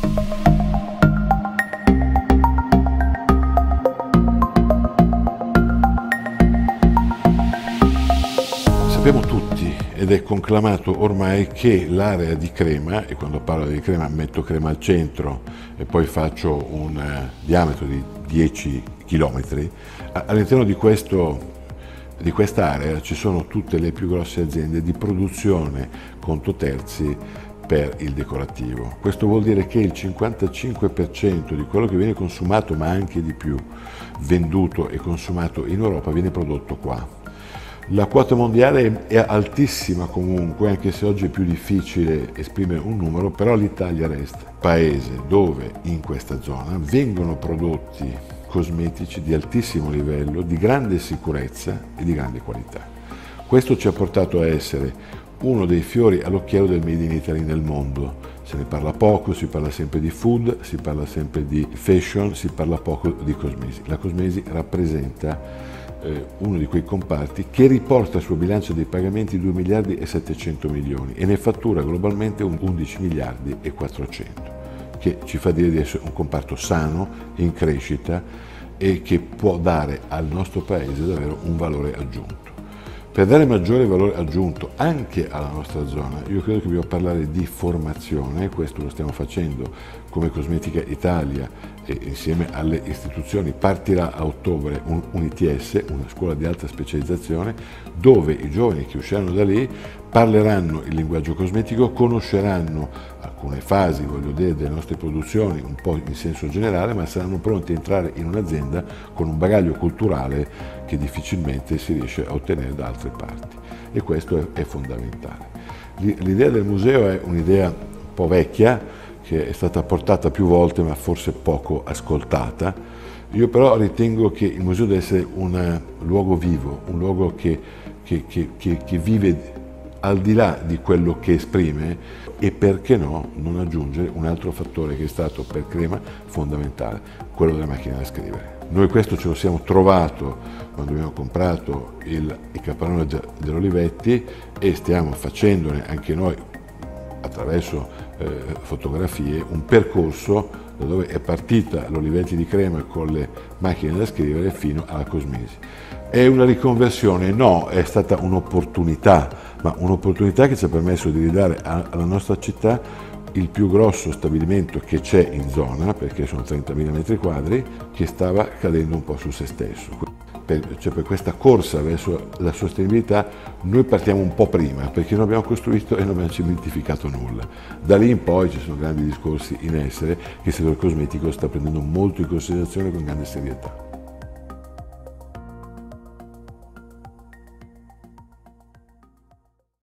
Sappiamo tutti, ed è conclamato ormai, che l'area di Crema, e quando parlo di Crema metto Crema al centro e poi faccio un diametro di 10 km, all'interno di quest'area ci sono tutte le più grosse aziende di produzione conto terzi per il decorativo. Questo vuol dire che il 55% di quello che viene consumato, ma anche di più, venduto e consumato in Europa, viene prodotto qua. La quota mondiale è altissima comunque, anche se oggi è più difficile esprimere un numero, però l'Italia resta paese dove in questa zona vengono prodotti cosmetici di altissimo livello, di grande sicurezza e di grande qualità. Questo ci ha portato a essere uno dei fiori all'occhiello del Made in Italy nel mondo. Se ne parla poco, si parla sempre di food, si parla sempre di fashion, si parla poco di cosmesi. La cosmesi rappresenta uno di quei comparti che riporta al suo bilancio dei pagamenti 2 miliardi e 700 milioni e ne fattura globalmente 11 miliardi e 400, che ci fa dire di essere un comparto sano, in crescita e che può dare al nostro paese davvero un valore aggiunto. Per dare maggiore valore aggiunto anche alla nostra zona, io credo che dobbiamo parlare di formazione, questo lo stiamo facendo come Cosmetica Italia e insieme alle istituzioni. Partirà a ottobre un ITS, una scuola di alta specializzazione, dove i giovani che usciranno da lì parleranno il linguaggio cosmetico, conosceranno alcune fasi, voglio dire, delle nostre produzioni, un po' in senso generale, ma saranno pronti a entrare in un'azienda con un bagaglio culturale che difficilmente si riesce a ottenere da altre parti, e questo è fondamentale. L'idea del museo è un'idea un po' vecchia, che è stata portata più volte ma forse poco ascoltata. Io però ritengo che il museo deve essere un luogo vivo, un luogo che vive al di là di quello che esprime, e perché no non aggiungere un altro fattore che è stato per Crema fondamentale, quello della macchina da scrivere. Noi questo ce lo siamo trovato quando abbiamo comprato il capannone dell'Olivetti e stiamo facendone anche noi, attraverso fotografie, un percorso da dove è partita l'Olivetti di Crema con le macchine da scrivere fino alla cosmesi. È una riconversione? No, è stata un'opportunità, ma un'opportunità che ci ha permesso di ridare alla nostra città il più grosso stabilimento che c'è in zona, perché sono 30.000 metri quadri, che stava cadendo un po' su se stesso. Per questa corsa verso la sostenibilità noi partiamo un po' prima, perché non abbiamo costruito e non abbiamo cementificato nulla. Da lì in poi ci sono grandi discorsi in essere che il settore cosmetico sta prendendo molto in considerazione con grande serietà.